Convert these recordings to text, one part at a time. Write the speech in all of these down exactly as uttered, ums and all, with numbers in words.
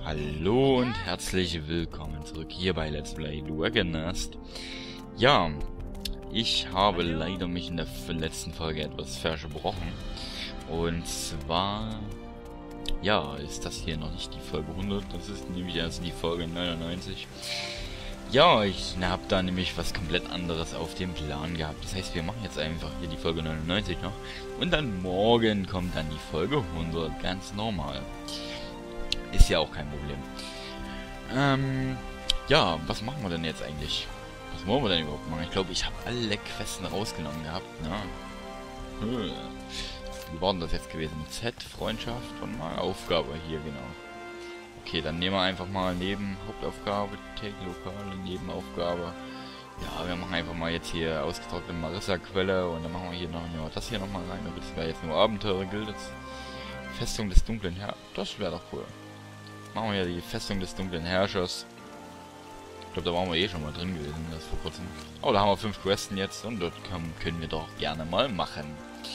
Hallo und herzlich willkommen zurück hier bei Let's Play Dragon Nest. Ja, ich habe leider mich in der letzten Folge etwas versprochen. Und zwar, ja, ist das hier noch nicht die Folge hundert, das ist nämlich erst die Folge neunundneunzig. Ja, ich habe da nämlich was komplett anderes auf dem Plan gehabt. Das heißt, wir machen jetzt einfach hier die Folge neunundneunzig noch. Und dann morgen kommt dann die Folge hundert, ganz normal. Ist ja auch kein Problem. Ähm, ja, was machen wir denn jetzt eigentlich? Was wollen wir denn überhaupt machen? Ich glaube, ich habe alle Questen rausgenommen gehabt, ne? Hm. Wie war denn das jetzt gewesen? Z, Freundschaft und mal Aufgabe hier, genau. Okay, dann nehmen wir einfach mal neben Hauptaufgabe, Take lokale Nebenaufgabe. Ja, wir machen einfach mal jetzt hier ausgetrocknete Marissa-Quelle und dann machen wir hier noch ja, das hier nochmal rein. Das wäre jetzt nur Abenteuer gilt. Festung des dunklen Herrschers. Das wäre doch cool. Machen wir ja die Festung des dunklen Herrschers. Ich glaube, da waren wir eh schon mal drin gewesen, das vor kurzem. Oh, da haben wir fünf Questen jetzt und dort können, können wir doch gerne mal machen.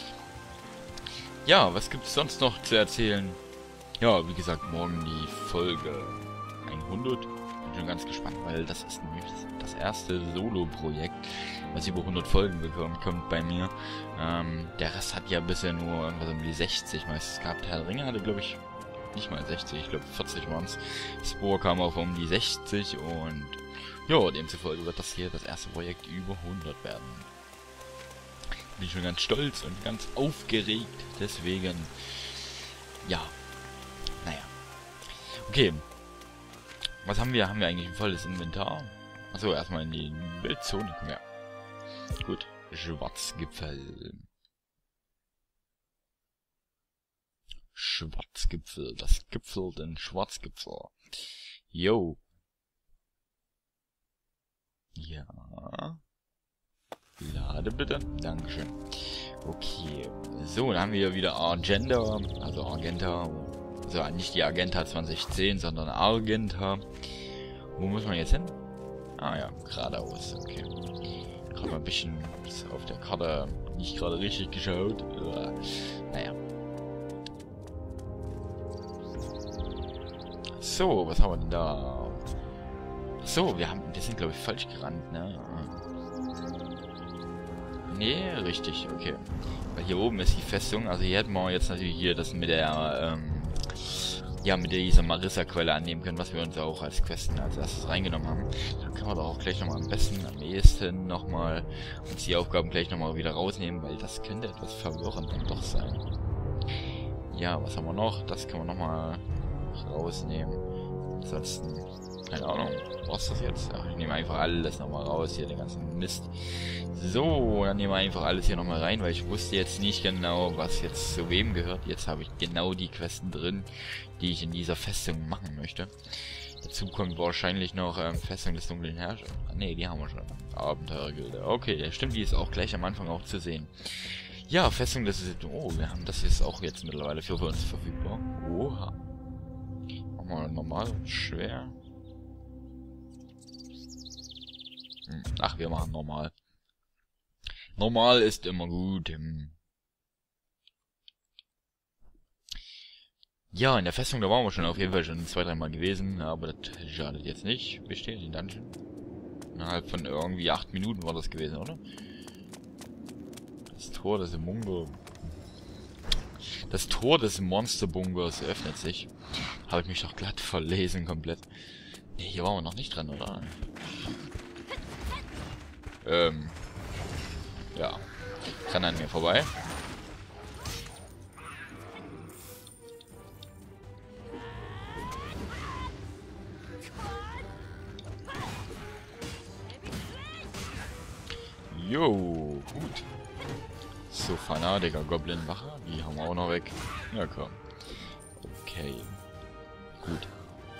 Ja, was gibt es sonst noch zu erzählen? Ja, wie gesagt, morgen die Folge hundert. Bin schon ganz gespannt, weil das ist nämlich das erste Solo-Projekt, was über hundert Folgen bekommt, kommt bei mir. Ähm, der Rest hat ja bisher nur irgendwas um die sechzig meistens gehabt. Herr Ringe hatte, glaube ich, nicht mal sechzig, ich glaube vierzig waren es. Spore kam auf um die sechzig und ja, demzufolge wird das hier das erste Projekt über hundert werden. Bin schon ganz stolz und ganz aufgeregt, deswegen, ja, naja. Okay, was haben wir? Haben wir eigentlich ein volles Inventar? Achso, erstmal in die Bildzone kommen, ja. Gut, Schwarzgipfel. Schwarzgipfel, das Gipfel, den Schwarzgipfel. Yo. Ja. Lade bitte. Dankeschön. Okay. So, dann haben wir wieder Argenta, also Argenta. Also nicht die Argenta zwanzig zehn, sondern Argenta. Wo muss man jetzt hin? Ah ja, geradeaus. Okay. Gerade mal ein bisschen auf der Karte nicht gerade richtig geschaut. Naja. So, was haben wir denn da? So, wir haben, wir sind glaube ich falsch gerannt, ne? Nee, richtig, okay. Weil hier oben ist die Festung, also hier hätten wir jetzt natürlich hier das mit der, ähm, ja, mit dieser Marissa-Quelle annehmen können, was wir uns auch als Questen als erstes reingenommen haben. Dann können wir doch auch gleich nochmal am besten, am ehesten nochmal uns die Aufgaben gleich nochmal wieder rausnehmen, weil das könnte etwas verwirrend dann doch sein. Ja, was haben wir noch? Das können wir nochmal rausnehmen. Ansonsten, keine Ahnung, was das jetzt? Ach, ich nehme einfach alles nochmal raus, hier den ganzen Mist. So, dann nehmen wir einfach alles hier nochmal rein, weil ich wusste jetzt nicht genau, was jetzt zu wem gehört. Jetzt habe ich genau die Questen drin, die ich in dieser Festung machen möchte. Dazu kommt wahrscheinlich noch ähm, Festung des dunklen Herrschers. Ne, die haben wir schon. Abenteuergilde. Okay, stimmt, die ist auch gleich am Anfang auch zu sehen. Ja, Festung des... Oh, wir haben das jetzt auch jetzt mittlerweile für uns verfügbar. Oha. Machen wir normal, schwer. Hm. Ach, wir machen normal. Normal ist immer gut. Hm. Ja, in der Festung, da waren wir schon auf jeden Fall schon zwei, dreimal gewesen, aber das schadet jetzt nicht. Wir stehen in den Dungeon. Innerhalb von irgendwie acht Minuten war das gewesen, oder? Das Tor des Mungo. Das Tor des Monsterbungers öffnet sich. Habe ich mich doch glatt verlesen komplett. Ne, hier waren wir noch nicht dran, oder? Ähm. Ja. Kann an mir vorbei. Jo, gut. So, Fanatiker, Goblin-Wache, die haben wir auch noch weg. Ja, komm. Okay. Gut.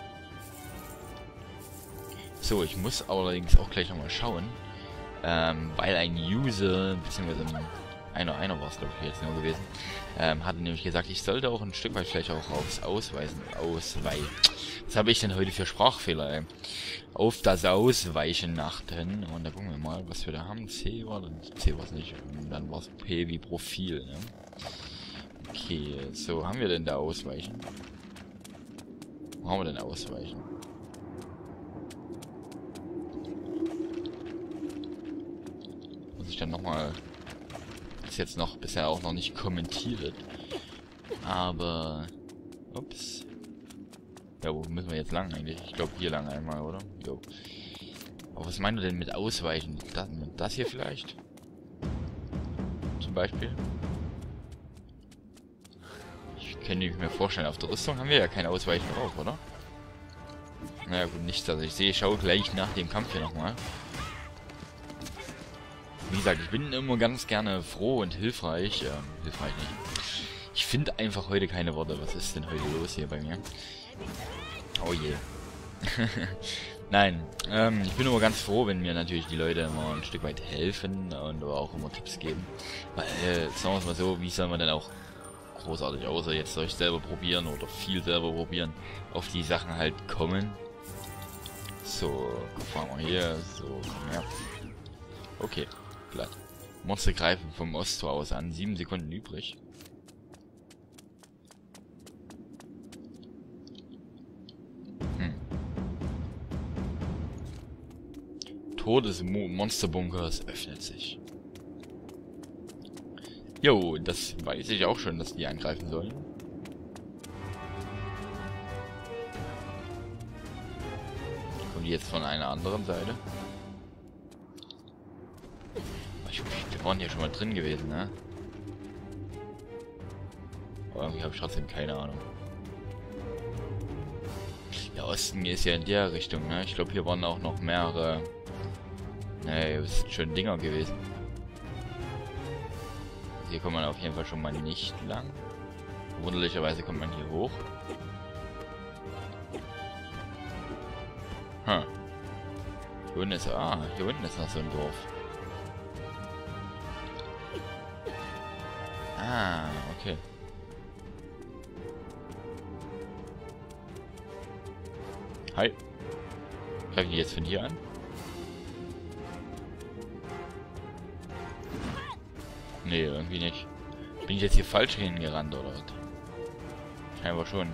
So, ich muss allerdings auch gleich nochmal schauen, ähm, weil ein User, beziehungsweise einer, einer war es glaube ich jetzt nur gewesen, ähm, hatte nämlich gesagt, ich sollte auch ein Stück weit vielleicht auch aufs Ausweisen, ausweichen. Was habe ich denn heute für Sprachfehler, ey? Auf das Ausweichen achten. Und da gucken wir mal, was wir da haben. C war das? C war es nicht. Und dann war es P wie Profil, ne? Okay, so, haben wir denn da Ausweichen? Wo haben wir denn ausweichen? Muss ich dann nochmal... Ist jetzt noch bisher auch noch nicht kommentiert. Aber... Ups. Ja, wo müssen wir jetzt lang eigentlich? Ich glaube hier lang einmal, oder? Jo. Aber was meint ihr denn mit ausweichen? Das, das hier vielleicht? Zum Beispiel? Ich kann mir vorstellen, auf der Rüstung haben wir ja kein Ausweichen drauf, oder? Naja gut, nichts. Also ich sehe, ich schaue gleich nach dem Kampf hier nochmal. Wie gesagt, ich bin immer ganz gerne froh und hilfreich. Ähm, hilfreich nicht. Ich finde einfach heute keine Worte. Was ist denn heute los hier bei mir? Oh je. Nein, ähm, ich bin immer ganz froh, wenn mir natürlich die Leute immer ein Stück weit helfen und auch immer Tipps geben. Weil, äh, sagen wir es mal so, wie soll man denn auch großartig, außer jetzt euch selber probieren oder viel selber probieren, auf die Sachen halt kommen. So, fahren wir hier, so, komm her. Okay, glatt. Monster greifen vom Osttor aus an, sieben Sekunden übrig. Tor des Monsterbunkers öffnet sich. Jo, das weiß ich auch schon, dass die angreifen sollen. Kommen die jetzt von einer anderen Seite? Ich, wir waren ja schon mal drin gewesen, ne? Aber irgendwie habe ich trotzdem keine Ahnung. Der Osten ist ja in der Richtung, ne? Ich glaube, hier waren auch noch mehrere... Nee, das sind schön Dinger gewesen. Hier kommt man auf jeden Fall schon mal nicht lang. Wunderlicherweise kommt man hier hoch. Hm. Hier unten ist... Ah, hier unten ist noch so ein Dorf. Ah, okay. Hi. Greifen die jetzt von hier an? Nee, irgendwie nicht. Bin ich jetzt hier falsch hingerannt, oder was? Scheinbar schon.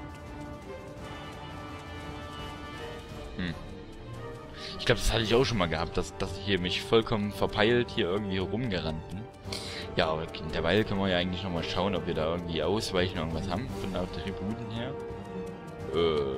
Hm. Ich glaube, das hatte ich auch schon mal gehabt, dass, dass ich hier mich vollkommen verpeilt hier irgendwie rumgerannt bin. Ja, aber derweil können wir ja eigentlich nochmal schauen, ob wir da irgendwie ausweichen irgendwas haben von der Tributen her. Äh.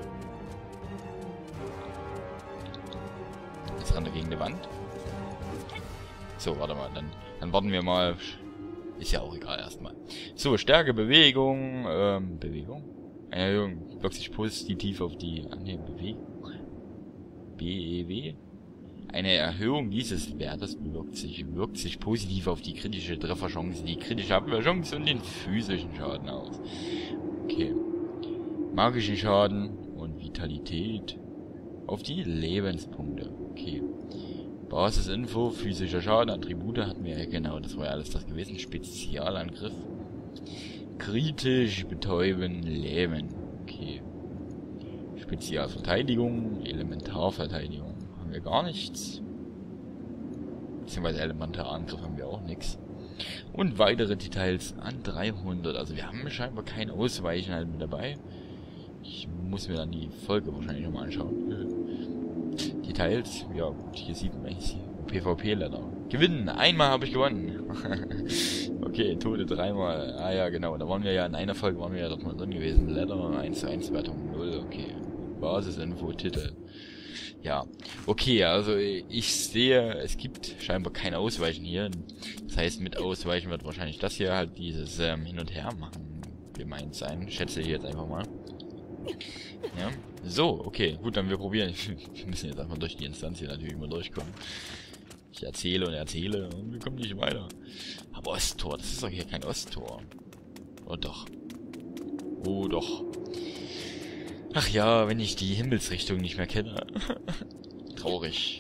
Jetzt rennt er gegen die Wand. So, warte mal, dann, dann warten wir mal. Ist ja auch egal erstmal. So, Stärke, Bewegung, ähm, Bewegung. Eine Erhöhung wirkt sich positiv auf die, ah ne, Bewegung. B E W. Eine Erhöhung dieses Wertes bewirkt sich, wirkt sich positiv auf die kritische Trefferchance, die kritische Abwehrchance und den physischen Schaden aus. Okay. Magischen Schaden und Vitalität auf die Lebenspunkte. Okay. Basisinfo, physischer Schaden, Attribute hatten wir ja genau, das war ja alles das gewesen. Spezialangriff. Kritisch betäuben, lähmen. Okay. Spezialverteidigung, Elementarverteidigung. Haben wir gar nichts. Beziehungsweise Elementarangriff haben wir auch nichts. Und weitere Details an dreihundert. Also wir haben scheinbar kein Ausweichen halt mit dabei. Ich muss mir dann die Folge wahrscheinlich nochmal anschauen. Details, ja gut, hier sieht man hier PvP-Letter. Gewinnen, einmal habe ich gewonnen. Okay, Tote dreimal. Ah ja, genau, da waren wir ja in einer Folge waren wir ja doch mal drin gewesen. Letter eins zu eins Wertung null, okay. Basisinfo, Titel. Ja, okay, also ich sehe, es gibt scheinbar kein Ausweichen hier. Das heißt, mit Ausweichen wird wahrscheinlich das hier halt dieses ähm, Hin und Her machen gemeint sein. Schätze ich jetzt einfach mal. Ja, so, okay, gut, dann wir probieren. Wir müssen jetzt einfach durch die Instanz hier natürlich immer durchkommen. Ich erzähle und erzähle und wir kommen nicht weiter. Aber Osttor, das ist doch hier kein Osttor. Oh doch. Oh doch. Ach ja, wenn ich die Himmelsrichtung nicht mehr kenne. Traurig.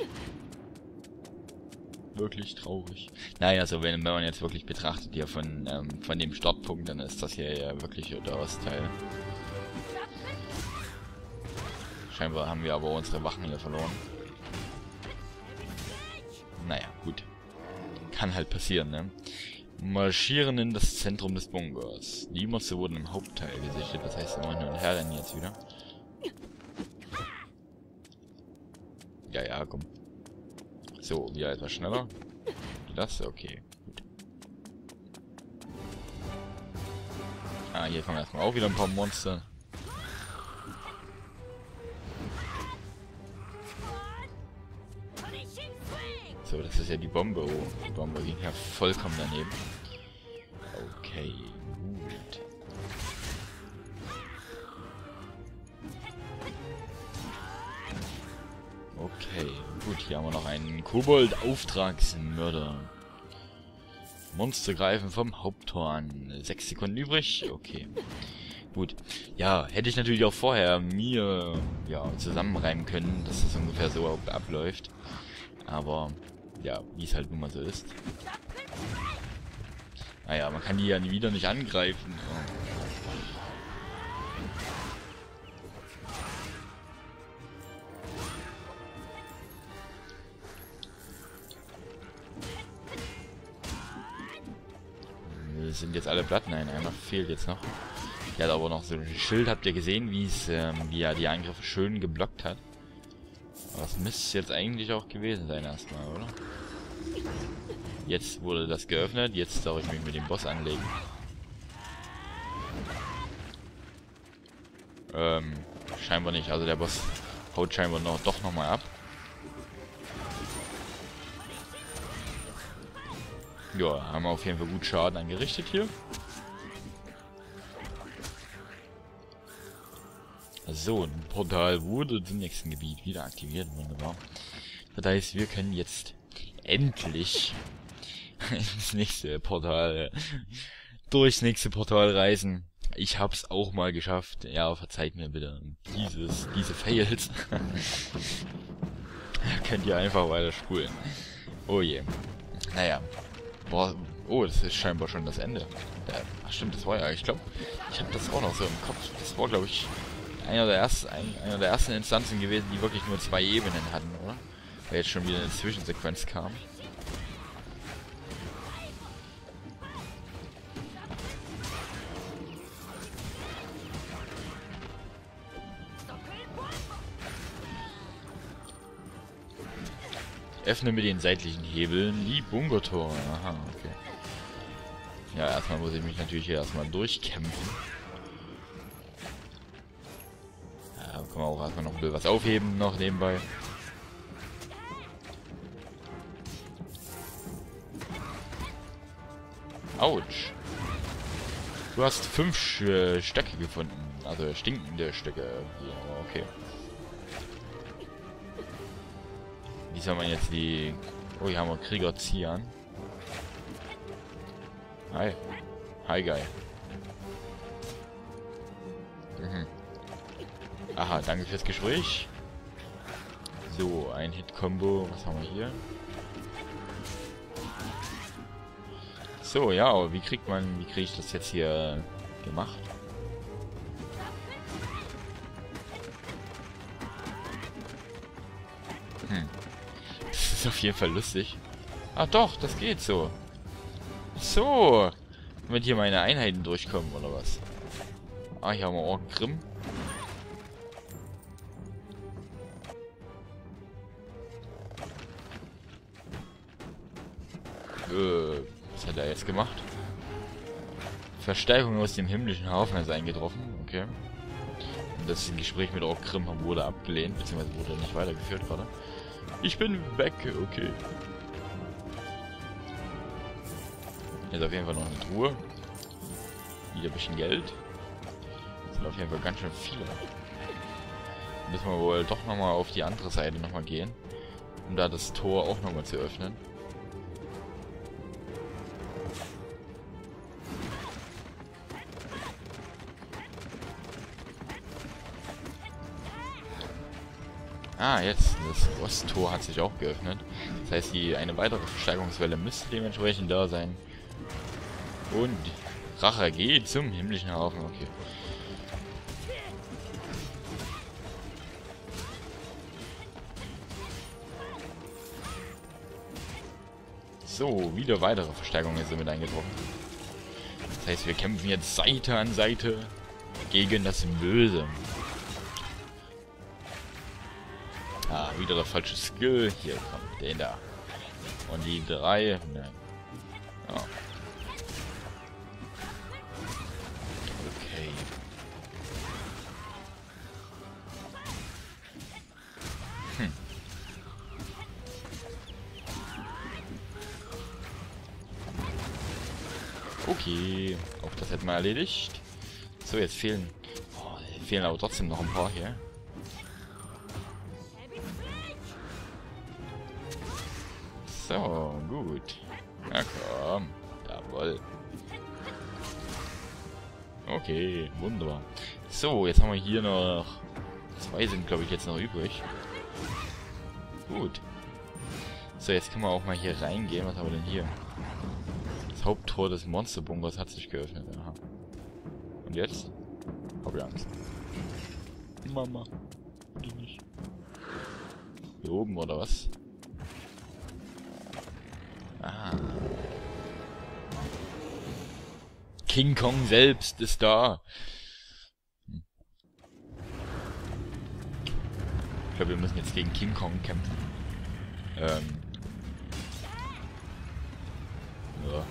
Wirklich traurig. Naja, also wenn, wenn man jetzt wirklich betrachtet hier von, ähm, von dem Startpunkt, dann ist das hier ja wirklich der Ostteil. Scheinbar haben wir aber unsere Wachen hier verloren. Naja, gut. Kann halt passieren, ne? Marschieren in das Zentrum des Bunkers. Die Monster wurden im Hauptteil gesichtet, das heißt, wir machen hin und her rennen jetzt wieder. Ja, ja, komm. So, wieder etwas schneller. Das, okay. Gut. Ah, hier kommen erstmal auch wieder ein paar Monster. So, das ist ja die Bombe. Oh, die Bombe ging ja vollkommen daneben. Okay, gut. Okay, gut, hier haben wir noch einen Kobold-Auftragsmörder. Monster greifen vom Haupttor an. Sechs Sekunden übrig. Okay. Gut. Ja, hätte ich natürlich auch vorher mir ja, zusammenreimen können, dass das ungefähr so abläuft. Aber, ja, wie es halt nun mal so ist. Naja, man kann die ja wieder nicht angreifen. Oh. Sind jetzt alle platt? Nein, einer fehlt jetzt noch. Der hat aber noch so ein Schild. Habt ihr gesehen, wie es, ähm, wie er die Angriffe schön geblockt hat? Aber das müsste jetzt eigentlich auch gewesen sein erstmal, oder? Jetzt wurde das geöffnet. Jetzt darf ich mich mit dem Boss anlegen. Ähm, scheinbar nicht. Also der Boss haut scheinbar noch, doch nochmal ab. Ja, haben wir auf jeden Fall gut Schaden angerichtet hier. So, ein Portal wurde zum nächsten Gebiet wieder aktiviert. Wunderbar. Das heißt, wir können jetzt endlich ins nächste Portal, durchs nächste Portal reisen. Ich hab's auch mal geschafft. Ja, verzeiht mir bitte dieses, diese Fails. Könnt ihr einfach weiter spulen. Oh je. Naja. Boah, oh, das ist scheinbar schon das Ende. Ja, ach stimmt, das war ja, ich glaube, ich habe das auch noch so im Kopf. Das war, glaube ich, einer der, ersten, ein, einer der ersten Instanzen gewesen, die wirklich nur zwei Ebenen hatten, oder? Weil jetzt schon wieder eine Zwischensequenz kam. Öffne mit den seitlichen Hebeln die Bunkertore. Aha, okay. Ja, erstmal muss ich mich natürlich hier erstmal durchkämpfen. Ja, kann man auch erstmal noch ein bisschen was aufheben, noch nebenbei. Autsch. Du hast fünf äh, Stöcke gefunden. Also stinkende Stöcke. Ja, okay. Wie soll man jetzt die... Oh, hier haben wir Krieger Zian. Hi. Hi, Guy. Mhm. Aha, danke fürs Gespräch. So, ein Hit-Kombo. Was haben wir hier? So, ja, aber wie kriegt man... Wie kriege ich das jetzt hier gemacht? Hm. Das ist auf jeden Fall lustig. Ah doch, das geht so. So. Wenn hier meine Einheiten durchkommen, oder was? Ah, hier haben wir Ork Grimm. Äh, was hat er jetzt gemacht? Verstärkung aus dem himmlischen Haufen ist eingetroffen. Okay. Und das Gespräch mit Ork Grimm wurde abgelehnt, beziehungsweise wurde nicht weitergeführt gerade. Ich bin weg, okay. Hier ist auf jeden Fall noch eine Truhe. Wieder ein bisschen Geld. Das sind auf jeden Fall ganz schön viele. Müssen wir wohl doch nochmal auf die andere Seite nochmal gehen. Um da das Tor auch nochmal zu öffnen. Ah, jetzt. Das Osttor hat sich auch geöffnet. Das heißt, die, eine weitere Verstärkungswelle müsste dementsprechend da sein. Und Rache geht zum himmlischen Haufen. Okay. So, wieder weitere Verstärkungen sind mit eingetroffen. Das heißt, wir kämpfen jetzt Seite an Seite gegen das Böse. Ah, wieder der falsche Skill. Hier kommt den da. Und die drei. Ne. Ja. Okay. Hm. Okay. Auch das hätten wir erledigt. So, jetzt fehlen... Oh, fehlen aber trotzdem noch ein paar hier. So, gut. Na komm. Jawohl. Okay, wunderbar. So, jetzt haben wir hier noch... Zwei sind, glaube ich, jetzt noch übrig. Gut. So, jetzt können wir auch mal hier reingehen. Was haben wir denn hier? Das Haupttor des Monsterbunkers hat sich geöffnet. Aha. Und jetzt? Hab ich Angst. Mama. Die nicht. Hier oben, oder was? Ah. King Kong selbst ist da. Hm. Ich glaube, wir müssen jetzt gegen King Kong kämpfen. Ähm. Ja.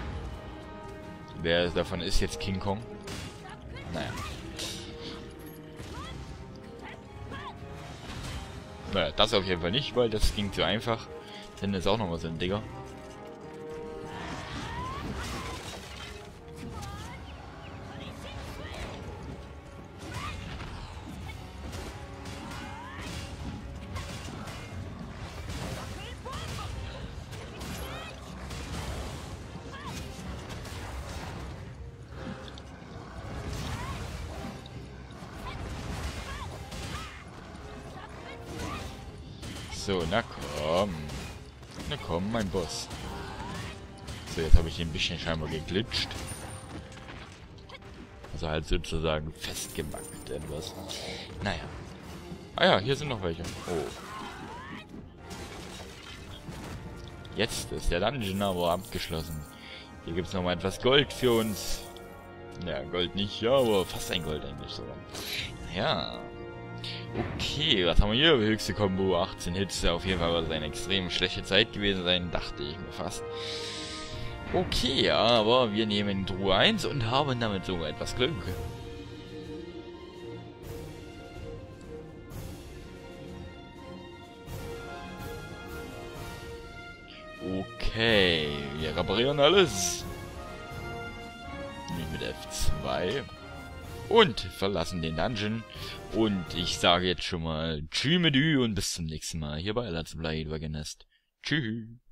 Wer davon ist jetzt King Kong? Naja. Naja, das auf jeden Fall nicht, weil das ging zu einfach. Denn ist auch nochmal so ein Digger. So, na komm. Na komm, mein Boss. So, jetzt habe ich ihn ein bisschen scheinbar geglitscht. Also halt sozusagen festgemackt etwas. Naja. Ah ja, hier sind noch welche. Oh. Jetzt ist der Dungeon aber abgeschlossen. Hier gibt es nochmal etwas Gold für uns. Ja, Gold nicht, ja, aber fast ein Gold eigentlich sogar. Ja. Okay, was haben wir hier? Höchste Combo, achtzehn Hits. Auf jeden Fall war es eine extrem schlechte Zeit gewesen sein, dachte ich mir fast. Okay, aber wir nehmen Truhe eins und haben damit sogar etwas Glück. Okay, wir reparieren alles. Mit F zwei. Und verlassen den Dungeon. Und ich sage jetzt schon mal Tschüss mit Ü und bis zum nächsten Mal hier bei Let's Play Dragon Nest. Tschüss.